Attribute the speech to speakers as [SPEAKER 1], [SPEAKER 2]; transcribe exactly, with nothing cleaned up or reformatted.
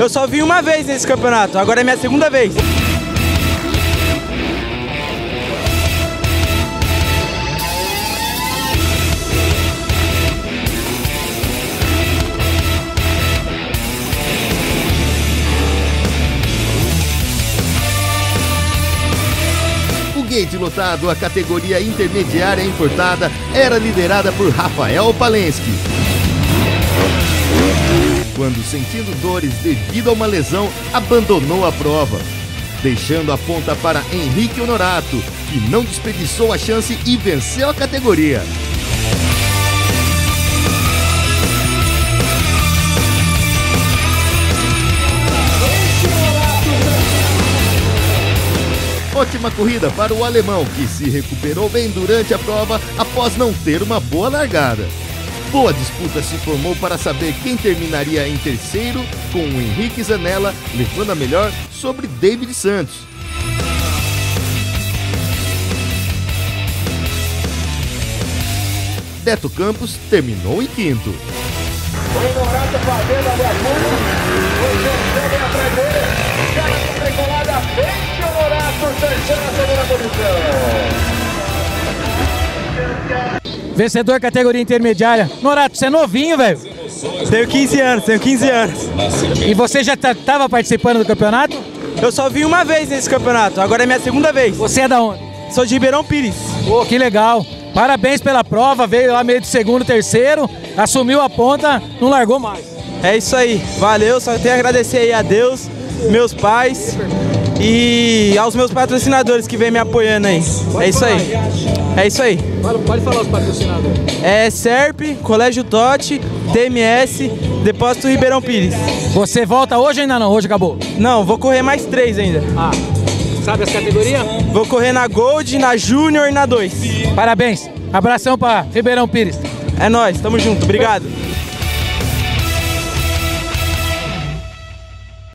[SPEAKER 1] Eu só vim uma vez nesse campeonato, agora é minha segunda vez.
[SPEAKER 2] Gate lotado, a categoria intermediária importada era liderada por Rafael Palensky. Quando, sentindo dores devido a uma lesão, abandonou a prova, deixando a ponta para Henrique Honorato, que não desperdiçou a chance e venceu a categoria. Ótima corrida para o alemão, que se recuperou bem durante a prova após não ter uma boa largada. Boa disputa se formou para saber quem terminaria em terceiro, com o Henrique Zanella levando a melhor sobre David Santos. Beto Campos terminou em quinto.
[SPEAKER 3] O Honorato fazendo a abertura, o José atrás dele, cara com decolada, vence o Honorato, terceira na segunda posição.
[SPEAKER 4] Vencedor categoria intermediária. Honorato, você é novinho, velho.
[SPEAKER 1] Tenho quinze anos, tenho quinze anos.
[SPEAKER 4] E você já estava participando do campeonato?
[SPEAKER 1] Eu só vim uma vez nesse campeonato, agora é minha segunda vez.
[SPEAKER 4] Você é da onde?
[SPEAKER 1] Sou de Ribeirão Pires.
[SPEAKER 4] Pô, que legal. Parabéns pela prova, veio lá meio de segundo, terceiro, assumiu a ponta, não largou mais.
[SPEAKER 1] É isso aí, valeu, só tenho a agradecer aí a Deus, meus pais e aos meus patrocinadores que vêm me apoiando aí. É isso aí, é isso aí.
[SPEAKER 4] Pode falar os patrocinadores.
[SPEAKER 1] É SERP, Colégio Totti, T M S, Depósito Ribeirão Pires.
[SPEAKER 4] Você volta hoje ou ainda não? Hoje acabou?
[SPEAKER 1] Não, vou correr mais três ainda.
[SPEAKER 4] Ah, sabe as categorias?
[SPEAKER 1] Vou correr na Gold, na Júnior e na dois.
[SPEAKER 4] Parabéns, abração para Ribeirão Pires.
[SPEAKER 1] É nóis, tamo junto, obrigado.